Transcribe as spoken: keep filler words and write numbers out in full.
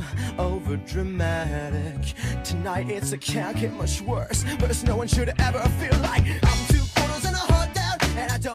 over dramatic. Tonight it's a can't get much worse. Worse, no one should ever feel like